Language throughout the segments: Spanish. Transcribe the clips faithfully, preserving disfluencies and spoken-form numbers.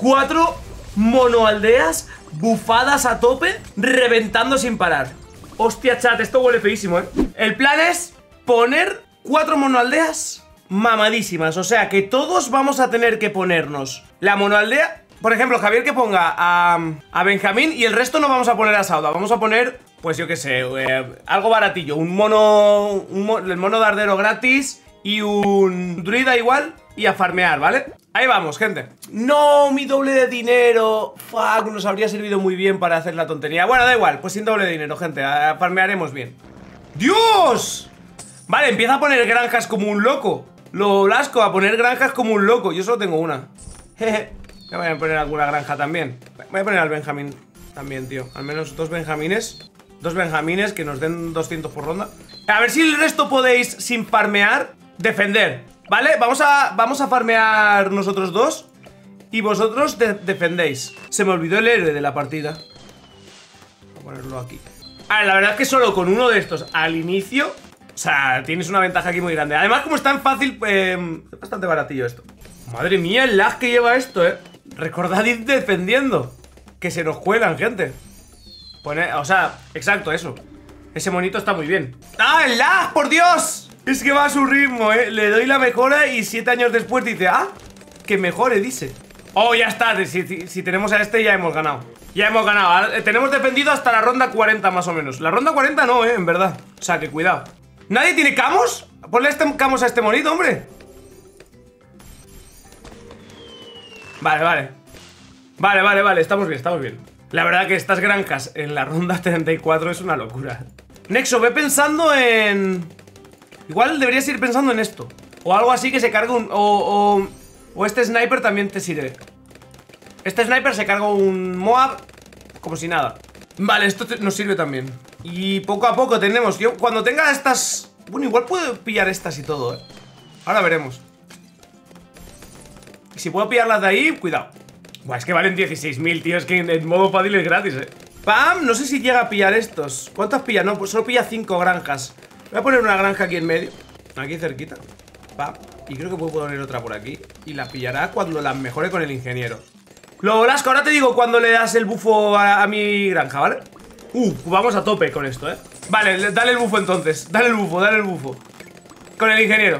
Cuatro monoaldeas bufadas a tope, reventando sin parar. Hostia, chat, esto huele feísimo, ¿eh? El plan es poner cuatro monoaldeas mamadísimas. O sea, que todos vamos a tener que ponernos la monoaldea. Por ejemplo, Javier que ponga a, a Benjamín y el resto no vamos a poner a Sauda. Vamos a poner, pues yo qué sé, eh, algo baratillo. Un mono, un mo el mono dardero gratis y un druida igual y a farmear, ¿vale? Ahí vamos, gente. No, mi doble de dinero. Fuck, nos habría servido muy bien para hacer la tontería. Bueno, da igual, pues sin doble de dinero, gente. A farmearemos bien. ¡Dios! Vale, empieza a poner granjas como un loco. Lo blasco, a poner granjas como un loco. Yo solo tengo una. Jeje. Me voy a poner alguna granja también. Voy a poner al Benjamín también, tío. Al menos dos Benjamines. Dos Benjamines que nos den doscientos por ronda. A ver si el resto podéis, sin farmear, defender, ¿vale? Vamos a, vamos a farmear nosotros dos y vosotros de defendéis. Se me olvidó el héroe de la partida. Voy a ponerlo aquí. A ver, la verdad es que solo con uno de estos al inicio, o sea, tienes una ventaja aquí muy grande. Además, como es tan fácil, eh, es bastante baratillo esto. Madre mía, el lag que lleva esto, eh. Recordad ir defendiendo, que se nos cuelan, gente. Pone, o sea, exacto, eso. Ese monito está muy bien. ¡Ah, el lag, por Dios! Es que va a su ritmo, eh. Le doy la mejora y siete años después dice, ah, que mejore, dice. Oh, ya está, si, si, si tenemos a este ya hemos ganado. Ya hemos ganado, ahora, tenemos defendido hasta la ronda cuarenta más o menos. La ronda cuarenta no, eh, en verdad. O sea, que cuidado. ¿Nadie tiene camos? Ponle este camos a este monito, hombre. Vale, vale. Vale, vale, vale, estamos bien, estamos bien. La verdad que estas granjas en la ronda treinta y cuatro es una locura. Nexo, ve pensando en... Igual deberías ir pensando en esto. O algo así que se cargue un... O, o, o este sniper también te sirve. Este sniper se carga un Moab como si nada. Vale, esto te, nos sirve también. Y poco a poco tenemos... Yo cuando tenga estas... Bueno, igual puedo pillar estas y todo, eh. Ahora veremos. Y si puedo pillarlas de ahí, cuidado. Buah, es que valen dieciséis mil, tío. Es que en, en modo fácil es gratis, eh. ¡Pam! No sé si llega a pillar estos. ¿Cuántas pilla? No, pues solo pilla cinco granjas. Voy a poner una granja aquí en medio. Aquí cerquita. ¡Pam! Y creo que puedo poner otra por aquí. Y la pillará cuando la mejore con el ingeniero. Lo Lasco, ahora te digo cuando le das el bufo a, a mi granja, ¿vale? Uh, vamos a tope con esto, ¿eh? Vale, dale el bufo entonces. Dale el bufo, dale el bufo. Con el ingeniero.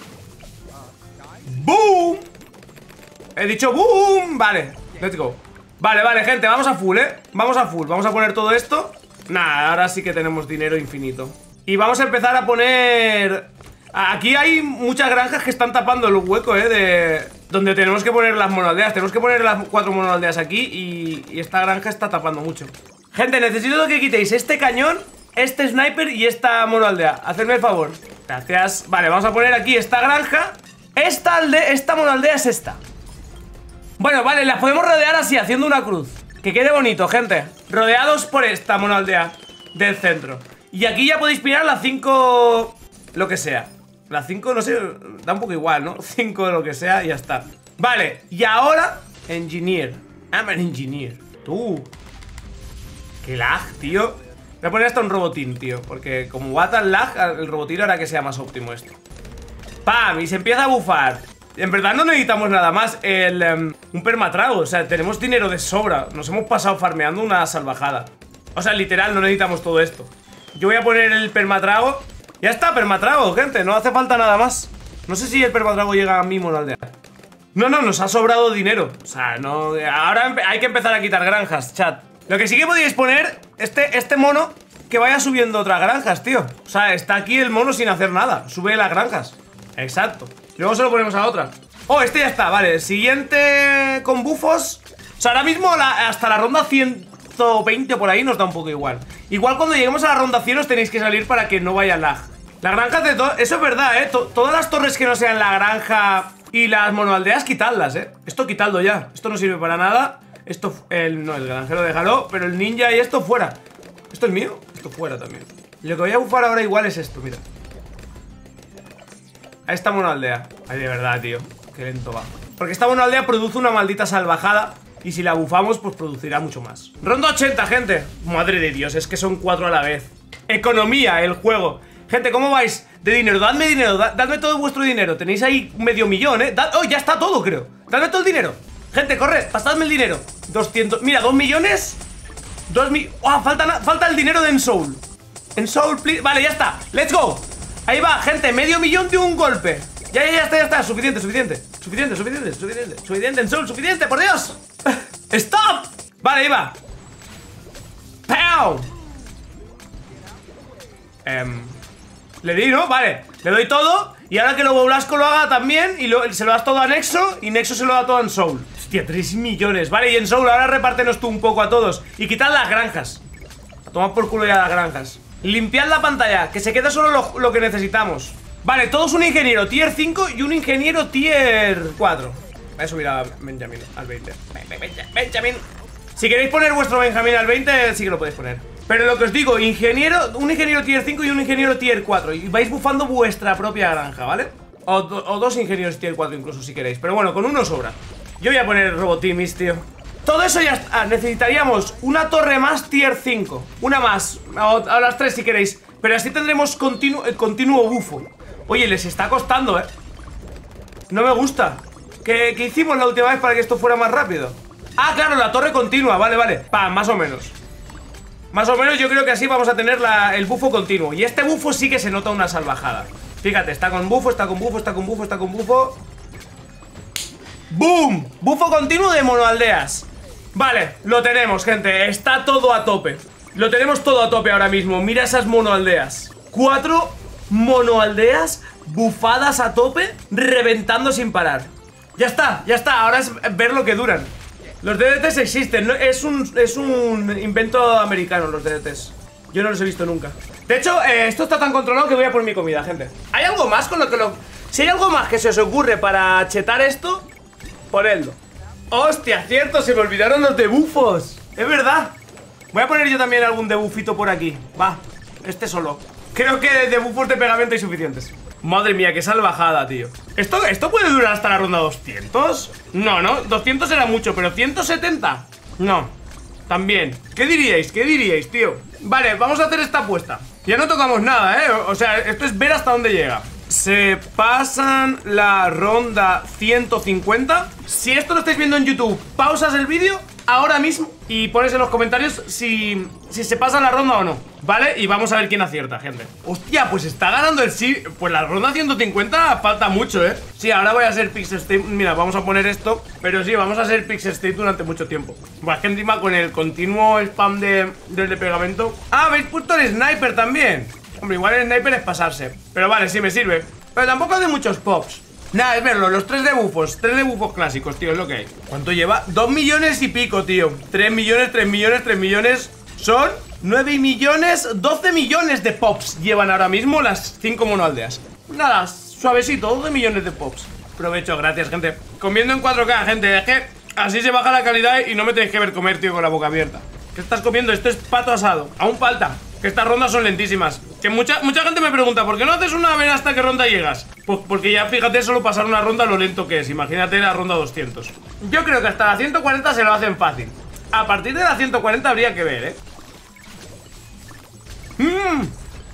¡Boom! He dicho boom. Vale, let's go. Vale, vale, gente, vamos a full, ¿eh? Vamos a full, vamos a poner todo esto. Nada, ahora sí que tenemos dinero infinito. Y vamos a empezar a poner... Aquí hay muchas granjas que están tapando el hueco, ¿eh? De... Donde tenemos que poner las monoaldeas. Tenemos que poner las cuatro monoaldeas aquí y... y esta granja está tapando mucho. Gente, necesito que quitéis este cañón, este sniper y esta monoaldea. Hacedme el favor. Gracias. Vale, vamos a poner aquí esta granja. Esta aldea, esta monoaldea es esta. Bueno, vale, las podemos rodear así, haciendo una cruz. Que quede bonito, gente. Rodeados por esta monoaldea del centro. Y aquí ya podéis pillar las cinco... Lo que sea. Las cinco, no sé, da un poco igual, ¿no? cinco de lo que sea y ya está. Vale, y ahora... Engineer. I'm an engineer. Tú. Qué lag, tío. Voy a poner hasta un robotín, tío. Porque como va tan lag, el robotín hará que sea más óptimo esto. ¡Pam! Y se empieza a bufar. En verdad no necesitamos nada más. El, um, un permatrago, o sea, tenemos dinero de sobra. Nos hemos pasado farmeando una salvajada. O sea, literal, no necesitamos todo esto. Yo voy a poner el permatrago. Ya está, permatrago, gente, no hace falta nada más. No sé si el permatrago llega a mi monoaldea. No, no, nos ha sobrado dinero. O sea, no... Ahora hay que empezar a quitar granjas, chat. Lo que sí que podíais poner, este, este mono que vaya subiendo otras granjas, tío. O sea, está aquí el mono sin hacer nada. Sube las granjas. Exacto. Luego se lo ponemos a otra. Oh, este ya está, vale. Siguiente con bufos. O sea, ahora mismo la, hasta la ronda ciento veinte por ahí nos da un poco igual. Igual cuando lleguemos a la ronda cien os tenéis que salir para que no vaya lag. Las granjas de todo... Eso es verdad, ¿eh? To todas las torres que no sean la granja y las monoaldeas, quitadlas, ¿eh? Esto quitadlo ya. Esto no sirve para nada. Esto... El, no, el granjero déjalo. Pero el ninja y esto fuera. ¿Esto es mío? Esto fuera también. Y lo que voy a bufar ahora igual es esto, mira. A esta monoaldea. Ay, de verdad, tío. Qué lento va. Porque esta monoaldea produce una maldita salvajada. Y si la bufamos, pues producirá mucho más. Ronda ochenta, gente. Madre de Dios, es que son cuatro a la vez. Economía, el juego. Gente, ¿cómo vais de dinero? Dadme dinero, da dadme todo vuestro dinero. Tenéis ahí medio millón, ¿eh? Dad oh, ya está todo, creo. Dadme todo el dinero. Gente, corre, pasadme el dinero. doscientos, mira, dos millones. dos mil, oh, falta, falta el dinero de Ensoul. Ensoul, please, vale, ya está, let's go. Ahí va, gente, medio millón de un golpe. Ya, ya, ya está, ya está, suficiente, suficiente. Suficiente, suficiente, suficiente, suficiente, Ensoul, suficiente, por Dios. Stop. Vale, ahí va. ¡Pow! Um, le di, ¿no? Vale, le doy todo. Y ahora que Lobo Blasco lo haga también. Y lo, se lo das todo a Nexo. Y Nexo se lo da todo a Ensoul. Hostia, tres millones. Vale, y Ensoul, ahora repártenos tú un poco a todos. Y quitad las granjas. A tomar por culo ya las granjas. Limpiad la pantalla, que se queda solo lo, lo que necesitamos. Vale, todos un ingeniero tier cinco y un ingeniero tier cuatro. Voy a subir a Benjamin al veinte. Benjamin. Si queréis poner vuestro Benjamin al veinte, sí que lo podéis poner. Pero lo que os digo, ingeniero, un ingeniero tier cinco y un ingeniero tier cuatro. Y vais bufando vuestra propia granja, ¿vale? O, do, o dos ingenieros tier cuatro incluso si queréis. Pero bueno, con uno sobra. Yo voy a poner Robotimis, tío. Todo eso ya está. Ah, necesitaríamos una torre más tier cinco. Una más, a, a las tres si queréis. Pero así tendremos continuo, el continuo bufo. Oye, les está costando, ¿eh? No me gusta. ¿Qué, ¿Qué hicimos la última vez para que esto fuera más rápido? Ah, claro, la torre continua, vale, vale. Pa, más o menos. Más o menos yo creo que así vamos a tener la, el bufo continuo. Y este bufo sí que se nota una salvajada. Fíjate, está con bufo, está con bufo, está con bufo, está con bufo. ¡Boom! Bufo continuo de monoaldeas. Vale, lo tenemos, gente. Está todo a tope. Lo tenemos todo a tope ahora mismo. Mira esas monoaldeas. Cuatro monoaldeas bufadas a tope, reventando sin parar. Ya está, ya está. Ahora es ver lo que duran. Los D D Ts existen, ¿no? es, un, es un invento americano los D D Ts. Yo no los he visto nunca. De hecho, eh, esto está tan controlado que voy a por mi comida, gente. ¿Hay algo más con lo que lo...? Si hay algo más que se os ocurre para chetar esto, ponedlo. Hostia, cierto, se me olvidaron los debufos. Es verdad. Voy a poner yo también algún debufito por aquí. Va, este solo. Creo que debufos de pegamento hay suficientes. Madre mía, qué salvajada, tío. ¿Esto, ¿Esto puede durar hasta la ronda doscientos? No, no, doscientos era mucho, pero ciento setenta. No, también. ¿Qué diríais? ¿Qué diríais, tío? Vale, vamos a hacer esta apuesta. Ya no tocamos nada, ¿eh? O sea, esto es ver hasta dónde llega. Se pasan la ronda ciento cincuenta. Si esto lo estáis viendo en YouTube, pausas el vídeo ahora mismo y pones en los comentarios si, si se pasa la ronda o no, ¿vale? Y vamos a ver quién acierta, gente. Hostia, pues está ganando el sí. Pues la ronda ciento cincuenta falta mucho, ¿eh? Sí, ahora voy a ser Pixel State. Mira, vamos a poner esto. Pero sí, vamos a ser Pixel State durante mucho tiempo. Pues que encima con el continuo spam de, del de pegamento. Ah, habéis puesto el sniper también. Hombre, igual el sniper es pasarse. Pero vale, sí me sirve. Pero tampoco hace muchos pops. Nada, es verlo, los tres debufos. Tres debufos clásicos, tío, es lo que hay. ¿Cuánto lleva? Dos millones y pico, tío. Tres millones, tres millones, tres millones. Son nueve millones, doce millones de pops llevan ahora mismo las cinco monoaldeas. Nada, suavecito, doce millones de pops. Provecho, gracias, gente. Comiendo en cuatro K, gente. Es que así se baja la calidad y no me tenéis que ver comer, tío, con la boca abierta. ¿Qué estás comiendo? Esto es pato asado. Aún falta. Que estas rondas son lentísimas. Que mucha, mucha gente me pregunta, ¿por qué no haces una? A ver hasta qué ronda llegas. Pues porque ya fíjate solo pasar una ronda lo lento que es. Imagínate la ronda doscientos. Yo creo que hasta la ciento cuarenta se lo hacen fácil. A partir de la ciento cuarenta habría que ver, ¿eh? Mmm.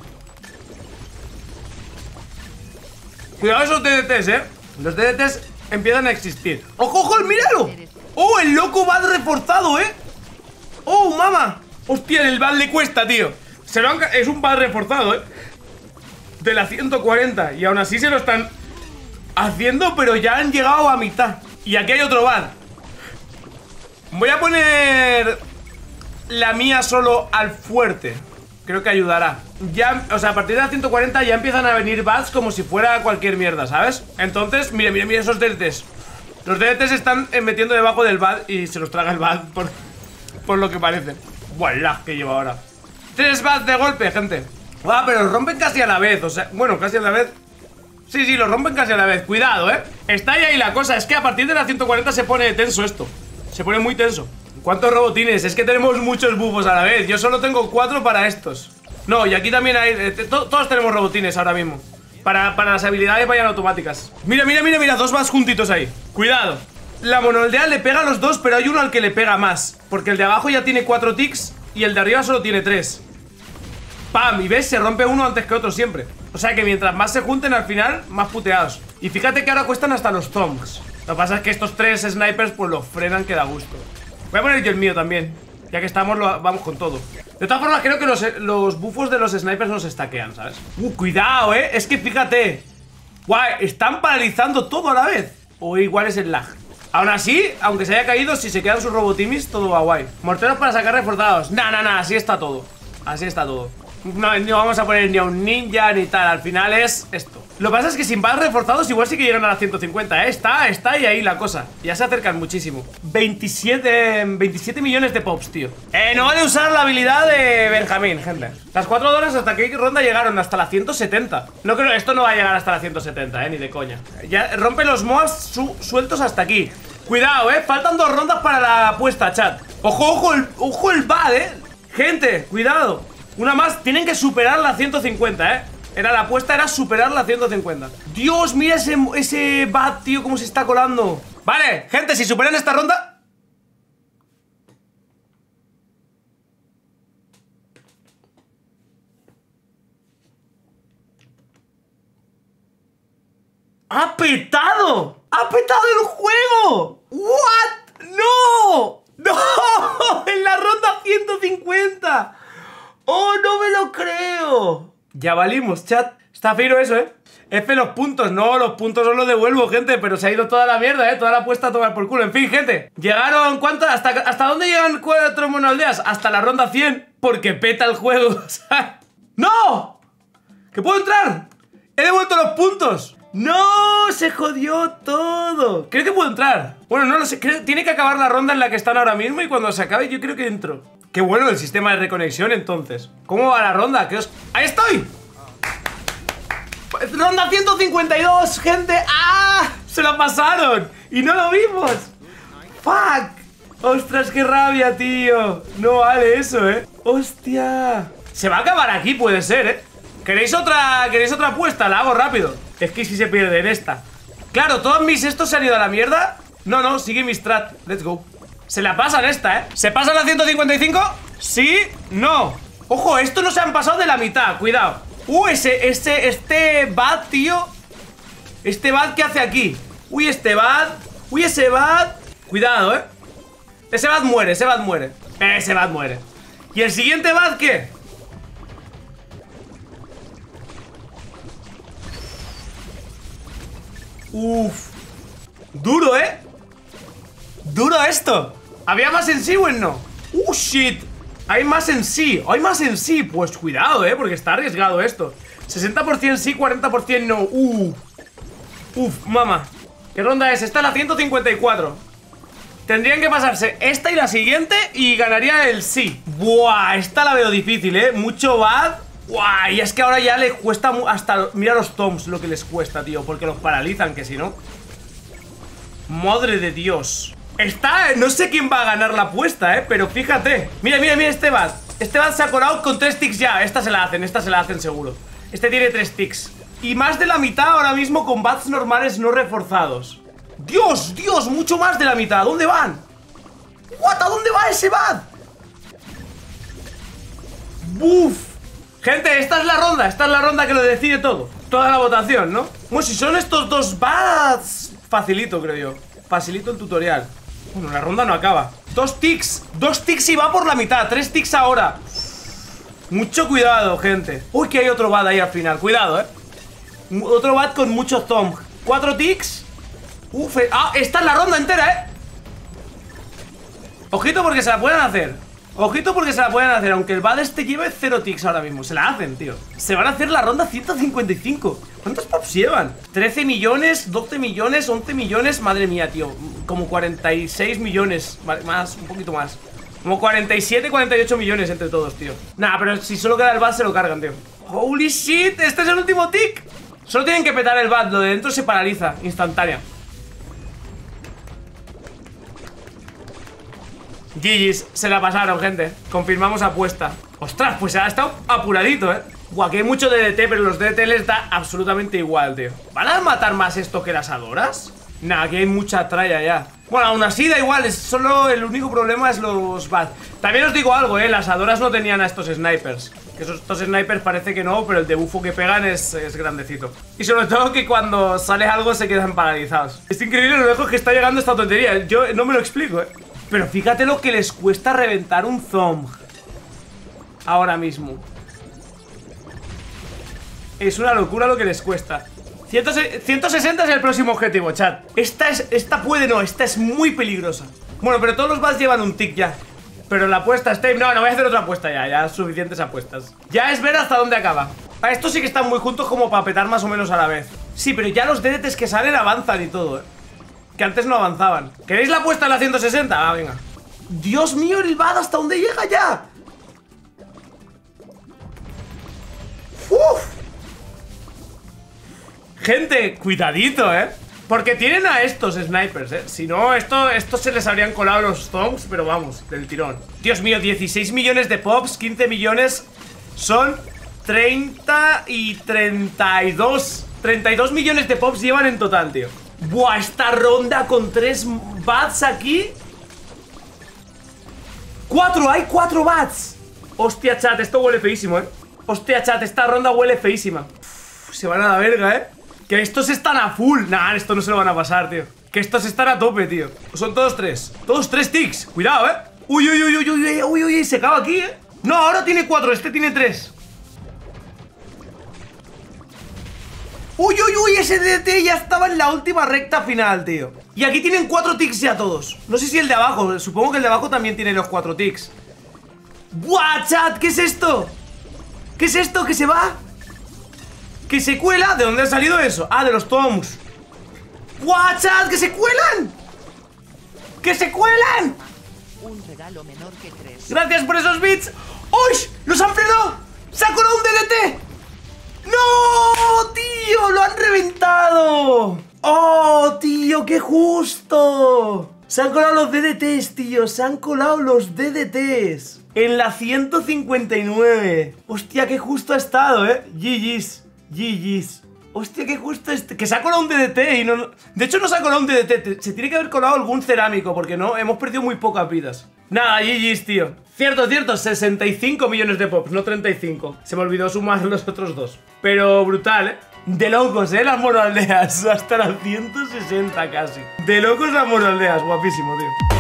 Cuidado esos D D Ts, ¿eh? Los D D Ts empiezan a existir. ¡Ojo, ojo! ¡Míralo! ¡Oh, el loco va reforzado, eh! ¡Oh, mamá! Hostia, el bad le cuesta, tío. Se lo han... Es un bad reforzado, eh. De la ciento cuarenta. Y aún así se lo están haciendo, pero ya han llegado a mitad. Y aquí hay otro bad. Voy a poner la mía solo al fuerte. Creo que ayudará. Ya, o sea, a partir de la ciento cuarenta ya empiezan a venir bads como si fuera cualquier mierda, ¿sabes? Entonces, mire, mire, mire esos D D Ts. Los D D Ts se están metiendo debajo del bad y se los traga el bad por, por lo que parece. Buah, el lag que lleva ahora. Tres bads de golpe, gente. Ah, pero los rompen casi a la vez. O sea, bueno, casi a la vez. Sí, sí, los rompen casi a la vez. Cuidado, eh. Está ahí, ahí la cosa. Es que a partir de la ciento cuarenta se pone tenso esto. Se pone muy tenso. ¿Cuántos robotines? Es que tenemos muchos bufos a la vez. Yo solo tengo cuatro para estos. No, y aquí también hay... Eh, to todos tenemos robotines ahora mismo. Para, para las habilidades vayan automáticas. Mira, mira, mira, mira. Dos más juntitos ahí. Cuidado. La monoaldea le pega a los dos, pero hay uno al que le pega más. Porque el de abajo ya tiene cuatro ticks y el de arriba solo tiene tres. ¡Pam! Y ves, se rompe uno antes que otro siempre. O sea que mientras más se junten al final, más puteados. Y fíjate que ahora cuestan hasta los zombies. Lo que pasa es que estos tres snipers pues los frenan que da gusto. Voy a poner yo el mío también. Ya que estamos, lo, vamos con todo. De todas formas, creo que los, los bufos de los snipers nos stackean, ¿sabes? Uh, cuidado, ¿eh? Es que fíjate. Guay, están paralizando todo a la vez. O igual es el lag. Aún así, aunque se haya caído, si se quedan sus robotimis, todo va guay. Morteros para sacar reforzados. Nah, nah, nah, así está todo. Así está todo. No, no vamos a poner ni a un ninja ni tal. Al final es esto. Lo que pasa es que sin balas reforzados igual sí que llegan a las ciento cincuenta, ¿eh? Está, está y ahí la cosa. Ya se acercan muchísimo. veintisiete, veintisiete millones de pops, tío. Eh, no vale usar la habilidad de Benjamín, gente. Las cuatro horas hasta que ronda llegaron hasta la ciento setenta. No creo, esto no va a llegar hasta la ciento setenta, eh, ni de coña. Ya rompe los moas su sueltos hasta aquí. Cuidado, eh, faltan dos rondas para la apuesta, chat. Ojo, ojo, el, ojo el bad, eh. Gente, cuidado. Una más, tienen que superar la ciento cincuenta, eh. Era la apuesta, era superar la ciento cincuenta. Dios, mira ese, ese bat, tío, cómo se está colando. Vale, gente, si superan esta ronda. ¡Ha petado! ¡Ha petado el juego! ¿What? ¡No! ¡No! ¡En la ronda ciento cincuenta! ¡Oh, no me lo creo! Ya valimos, chat. Está fino eso, ¿eh? F los puntos. No, los puntos os los devuelvo, gente. Pero se ha ido toda la mierda, ¿eh? Toda la apuesta a tomar por culo. En fin, gente. Llegaron... ¿Cuánto? ¿Hasta, hasta dónde llegan cuatro monoaldeas? Hasta la ronda cien. Porque peta el juego. O sea... ¡No! ¿Que puedo entrar? ¡He devuelto los puntos! ¡No! ¡Se jodió todo! Creo que puedo entrar. Bueno, no lo sé. Creo, tiene que acabar la ronda en la que están ahora mismo. Y cuando se acabe yo creo que entro. Qué bueno el sistema de reconexión, entonces. ¿Cómo va la ronda? ¿Qué os... ¡Ahí estoy! Ronda ciento cincuenta y dos, gente. ¡Ah! Se la pasaron y no lo vimos. ¡Fuck! ¡Ostras, qué rabia, tío! No vale eso, ¿eh? ¡Hostia! Se va a acabar aquí, puede ser, ¿eh? ¿Queréis otra, ¿queréis otra apuesta? La hago rápido. Es que si se pierde en esta. Claro, todos mis estos se han ido a la mierda. No, no, sigue mi strat. Let's go. Se la pasan esta, ¿eh? ¿Se pasan la ciento cincuenta y cinco? Sí, no. Ojo, esto no se han pasado de la mitad, cuidado. Uh, ese, ese, este bad, tío. Este bad, ¿qué hace aquí? Uy, este bad. Uy, ese bad. Cuidado, ¿eh? Ese bad muere, ese bad muere. Ese bad muere. ¿Y el siguiente bad qué? Uf. Duro, ¿eh? Duro esto. ¿Había más en sí o en no? Uh, shit. Hay más en sí. Hay más en sí. Pues cuidado, eh, porque está arriesgado esto. sesenta por ciento sí, cuarenta por ciento no. Uh. Uf, mama. ¿Qué ronda es? Esta es la ciento cincuenta y cuatro. Tendrían que pasarse esta y la siguiente y ganaría el sí. Buah, esta la veo difícil, eh. Mucho bad. Buah, y es que ahora ya les cuesta hasta... Mira los toms lo que les cuesta, tío. Porque los paralizan, que si no... Madre de Dios. Está, no sé quién va a ganar la apuesta, eh, pero fíjate. Mira, mira, mira este bad. Este bad se ha colado con tres ticks ya. Esta se la hacen, esta se la hacen seguro. Este tiene tres ticks. Y más de la mitad ahora mismo con bads normales no reforzados. Dios, Dios, mucho más de la mitad. ¿Dónde van? What, ¿a dónde va ese bad? Buf. Gente, esta es la ronda. Esta es la ronda que lo decide todo. Toda la votación, ¿no? Bueno, si son estos dos bads, facilito, creo yo. Facilito el tutorial. Bueno, la ronda no acaba. Dos ticks. Dos ticks y va por la mitad. Tres ticks ahora. Mucho cuidado, gente. Uy, que hay otro bad ahí al final. Cuidado, eh. Otro bad con mucho thumb. Cuatro ticks. Uf. Ah, esta es la ronda entera, eh. Ojito porque se la pueden hacer. Ojito porque se la pueden hacer. Aunque el bad este lleve cero ticks ahora mismo. Se la hacen, tío. Se van a hacer la ronda ciento cincuenta y cinco. ¿Cuántos pops llevan? trece millones, doce millones, once millones. Madre mía, tío. Como cuarenta y seis millones. Más, un poquito más. Como cuarenta y siete, cuarenta y ocho millones entre todos, tío. Nah, pero si solo queda el bad se lo cargan, tío. Holy shit, este es el último tick. Solo tienen que petar el bad. Lo de dentro se paraliza, instantánea. G G's, se la pasaron, gente. Confirmamos apuesta. Ostras, pues ha estado apuradito, eh. Buah, que hay mucho D D T, pero los D D T les da absolutamente igual, tío. ¿Van a matar más esto que las adoras? Nah, aquí hay mucha tralla ya. Bueno, aún así da igual, es solo el único problema es los bad. También os digo algo, eh, las adoras no tenían a estos snipers. Que esos, estos snipers parece que no, pero el debufo que pegan es, es grandecito. Y sobre todo que cuando sale algo se quedan paralizados. Es increíble lo lejos que está llegando esta tontería. Yo no me lo explico, eh. Pero fíjate lo que les cuesta reventar un Zomg ahora mismo. Es una locura lo que les cuesta. ciento sesenta es el próximo objetivo, chat. Esta es, esta puede no, esta es muy peligrosa. Bueno, pero todos los bats llevan un tick ya. Pero la apuesta, Stave, no, no voy a hacer otra apuesta ya. Ya suficientes apuestas. Ya es ver hasta dónde acaba. A estos sí que están muy juntos como para petar más o menos a la vez. Sí, pero ya los D D Ts que salen avanzan y todo, eh. Que antes no avanzaban. ¿Queréis la apuesta en la ciento sesenta? Ah, venga. Dios mío, el bad hasta dónde llega ya. Uf. Gente, cuidadito, eh. Porque tienen a estos snipers, eh. Si no, esto, estos se les habrían colado los Zongs, pero vamos, del tirón. Dios mío, dieciséis millones de pops, quince millones. Son treinta y treinta y dos. treinta y dos millones de pops llevan en total, tío. Buah, esta ronda con tres bats aquí. ¡Cuatro! ¡Hay cuatro bats! Hostia, chat, esto huele feísimo, eh. Hostia, chat, esta ronda huele feísima. Uf, se van a la verga, eh. Que estos están a full. Nah, esto no se lo van a pasar, tío. Que estos están a tope, tío. Son todos tres. Todos tres ticks. Cuidado, eh. Uy, uy, uy, uy, uy, uy, uy, se acaba aquí, eh. No, ahora tiene cuatro, este tiene tres. Uy, uy, uy, ese D D T ya estaba en la última recta final, tío. Y aquí tienen cuatro ticks ya todos. No sé si el de abajo, supongo que el de abajo también tiene los cuatro ticks. ¡Buah, chat! ¿Qué es esto? ¿Qué es esto? ¿Que se va? ¿Que se cuela? ¿De dónde ha salido eso? Ah, de los Toms. ¡Buah, chat! ¡Que se cuelan! ¡Que se cuelan! Un regalo menor que tres. Gracias por esos bits. ¡Uy! ¡Los han frenado! ¡Se ha colado un D D T! ¡No, tío! ¡Lo han reventado! ¡Oh, tío! ¡Qué justo! Se han colado los D D Ts, tío. Se han colado los D D Ts. En la ciento cincuenta y nueve. Hostia, qué justo ha estado, ¿eh? G G's. G G's. Hostia, qué justo este. Que se ha colado un D D T y no... De hecho, no se ha colado un D D T. Se tiene que haber colado algún cerámico, porque no, hemos perdido muy pocas vidas. Nada, G G's, tío. Cierto, cierto, sesenta y cinco millones de pops, no treinta y cinco. Se me olvidó sumar los otros dos. Pero brutal, ¿eh? De locos, ¿eh? Las monoaldeas. Hasta las ciento sesenta casi. De locos las monoaldeas. Guapísimo, tío.